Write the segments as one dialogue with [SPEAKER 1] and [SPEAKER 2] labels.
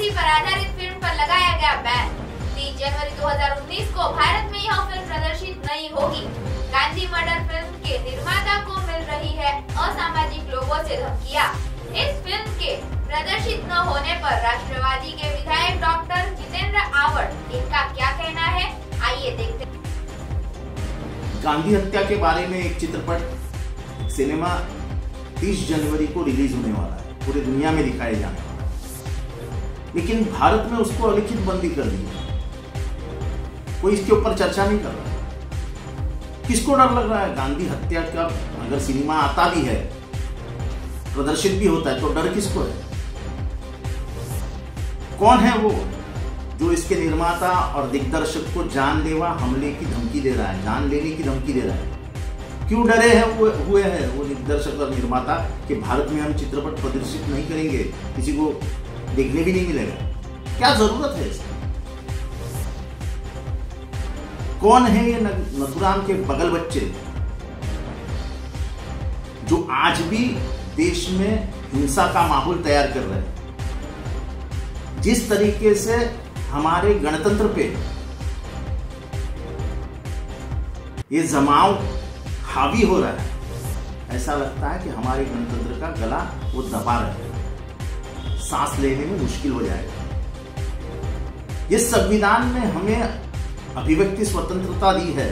[SPEAKER 1] गांधी पर आधारित फिल्म पर लगाया गया बैन। 30 जनवरी 2019 को भारत में यह फिल्म प्रदर्शित नहीं होगी। गांधी मर्डर फिल्म के निर्माता को मिल रही है असामाजिक लोगों से धमकियां। इस फिल्म के प्रदर्शित न होने पर राष्ट्रवादी के विधायक डॉक्टर जितेंद्र आवर, इनका क्या कहना है, आइए देखते हैं।
[SPEAKER 2] गांधी हत्या के बारे में एक चित्रपट सिनेमा 30 जनवरी को रिलीज होने वाला है, पूरी दुनिया में दिखाए जाने वाला है, लेकिन भारत में उसको अलिखित बंदी कर दी है। कोई इसके ऊपर चर्चा नहीं कर रहा है। किसको डर लग रहा है? गांधी हत्या का अगर सिनेमा आता भी है, प्रदर्शित भी होता है, तो डर किसको है? कौन है वो जो इसके निर्माता और दिग्दर्शक को जानलेवा हमले की धमकी दे रहा है, जान लेने की धमकी दे रहा है? क्यों डरे हैं हुए हैं वो दिग्दर्शक और निर्माता कि भारत में हम चित्रपट प्रदर्शित नहीं करेंगे, किसी को देखने भी नहीं मिलेगा? क्या जरूरत है इसकी? कौन है ये नथुराम के बगल बच्चे जो आज भी देश में हिंसा का माहौल तैयार कर रहे हैं? जिस तरीके से हमारे गणतंत्र पे ये जमाव हावी हो रहा है, ऐसा लगता है कि हमारे गणतंत्र का गला वो दबा रहे हैं, सांस लेने में मुश्किल हो जाएगा। ये संविधान ने हमें अभिव्यक्ति स्वतंत्रता दी है,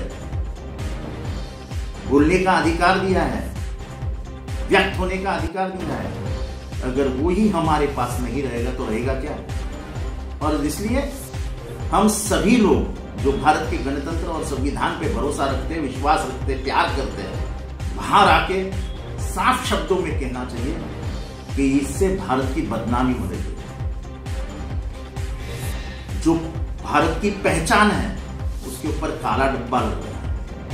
[SPEAKER 2] बोलने का अधिकार दिया है, व्यक्त होने का अधिकार दिया है। अगर वो ही हमारे पास नहीं रहेगा तो रहेगा क्या? और इसलिए हम सभी लोग जो भारत के गणतंत्र और संविधान पे भरोसा रखते हैं, विश्वास रखते हैं, प्यार करते हैं, बाहर आके साफ शब्दों में कहना चाहिए कि इससे भारत की बदनामी हो रही है। जो भारत की पहचान है उसके ऊपर काला डब्बा लग रहा है।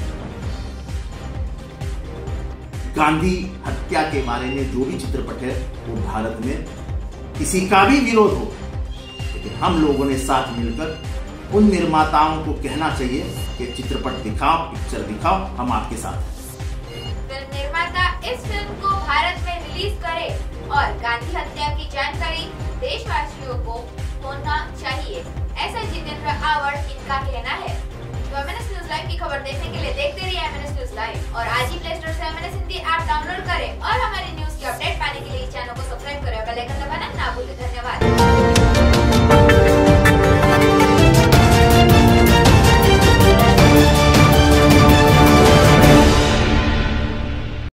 [SPEAKER 2] गांधी हत्या के बारे में जो भी चित्रपट है वो भारत में किसी का भी विरोध हो, लेकिन हम लोगों ने साथ मिलकर उन निर्माताओं को कहना चाहिए कि चित्रपट दिखाओ, पिक्चर दिखाओ, हम आपके साथ हैं।
[SPEAKER 1] फिल्म निर्माता इस फिल्म को भारत में रिलीज करे और गांधी हत्या की जानकारी देशवासियों को होना चाहिए, ऐसा जितेंद्र आवर, इनका कहना है। तो एमएनएस न्यूज लाइव की खबर देखने के लिए देखते रहिए एमएनएस न्यूज लाइव और आज ही प्ले स्टोर से एमएनएस हिंदी ऐप डाउनलोड करें और हमारी न्यूज की अपडेट पाने के लिए चैनल को सब्सक्राइब करें और बेल आइकन दबाना ना भूलें। धन्यवाद।